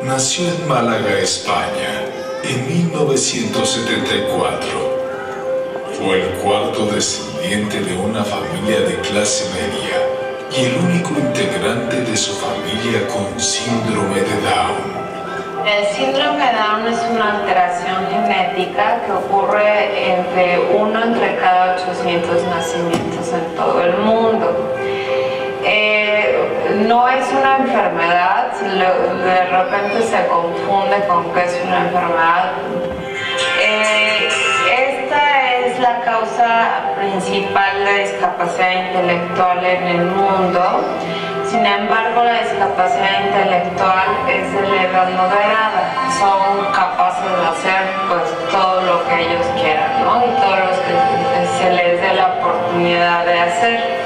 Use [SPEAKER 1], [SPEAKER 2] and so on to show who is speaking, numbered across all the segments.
[SPEAKER 1] nació en Málaga, España, en 1974. Fue el cuarto descendiente de una familia de clase media y el único integrante de su familia con síndrome de Down.
[SPEAKER 2] El síndrome de Down es una alteración genética que ocurre entre cada 800 nacimientos en todo el mundo. No es una enfermedad, de repente se confunde con que es una enfermedad. Esta es la causa principal de discapacidad intelectual en el mundo. Sin embargo, la discapacidad intelectual es de leve moderada. Son capaces de hacer pues todo lo que ellos quieran, ¿no? Y todo lo que se les dé la oportunidad de hacer.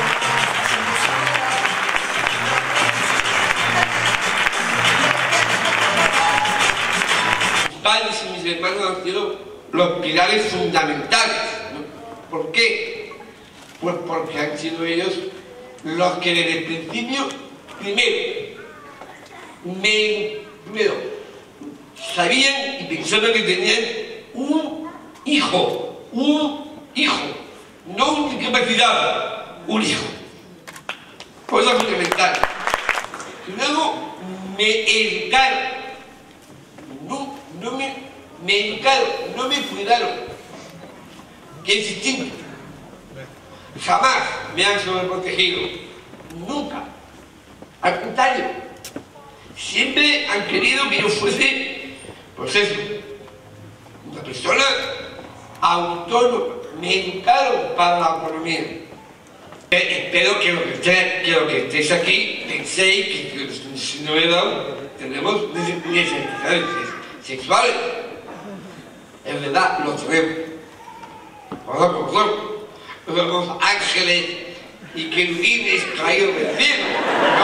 [SPEAKER 3] Padres y mis hermanos han sido los pilares fundamentales, ¿no? ¿Por qué? Pues porque han sido ellos los que desde el principio, primero sabían y pensaban que tenían un hijo, no una discapacidad, un hijo. Cosa fundamental. Luego me educaron. Me educaron, no me cuidaron, que es distinto. Jamás me han sobreprotegido, nunca. Al contrario, siempre han querido que yo fuese, pues eso, una persona autónoma. Me educaron para la autonomía. Espero que lo que estéis aquí penséis que si no he dado, tenemos necesidades sexuales. Es verdad, lo tenemos. No somos ángeles y querubines caídos del cielo. No.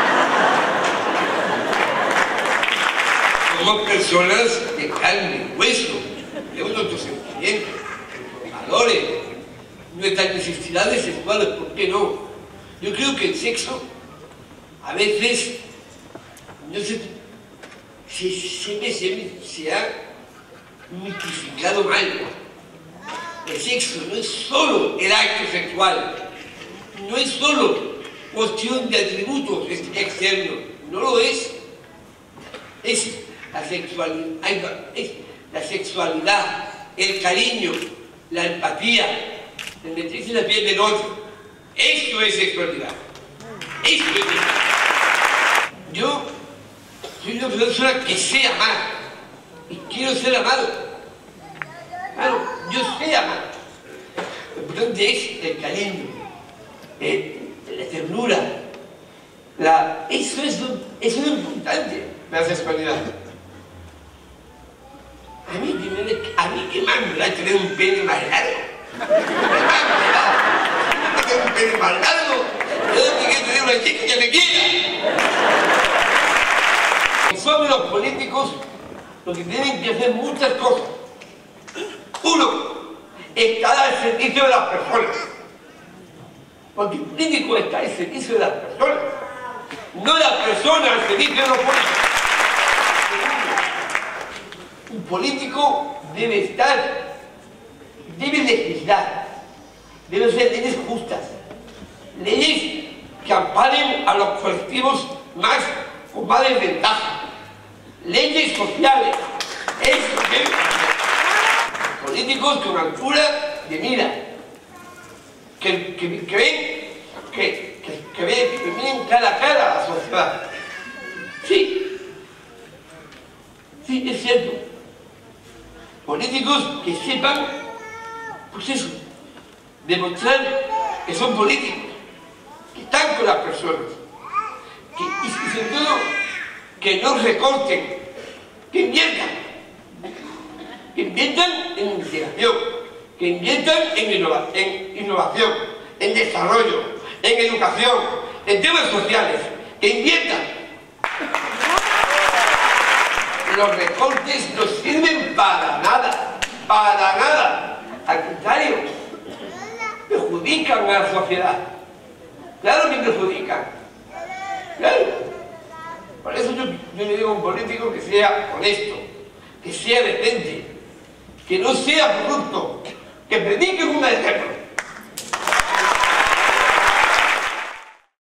[SPEAKER 3] Somos personas de carne y hueso, tenemos nuestros sentimientos, nuestros valores, nuestras necesidades sexuales, ¿por qué no? Yo creo que el sexo a veces no se ha mitificado mal. El sexo no es solo el acto sexual, no es solo cuestión de atributos externos, no lo es. Es la sexualidad, el cariño, la empatía, el meterse en la piel del otro. Esto es sexualidad. Esto es sexualidad. Yo soy una persona que sé amar y quiero ser amado. Claro, yo sé amar. Lo importante es el cariño, la ternura. Eso es lo importante, la sexualidad. A mí que más me da tener un pene más largo. Tener un pene más largo. Yo tengo que tener una chica que me quiera. Son los políticos los que tienen que hacer muchas cosas. Uno, estar al servicio de las personas. Porque el político está al servicio de las personas, no la persona al servicio de los políticos. Un político debe legislar, debe ser leyes justas, leyes que amparen a los colectivos con más desventaja, leyes sociales. Eso debe ser. Políticos con altura de mira, que miren cara a cara a la sociedad. Sí, es cierto. Políticos que sepan, pues eso, demostrar que son políticos, que están con las personas, y sobre todo que no recorten, que inviertan en investigación, que inviertan en innovación, en desarrollo, en educación, en temas sociales, que inviertan. Los recortes no sirven para nada, al contrario, perjudican a la sociedad. Claro que perjudican, claro. Por eso Yo le digo a un político que sea honesto, que sea decente, que no sea corrupto, que predique un ejemplo.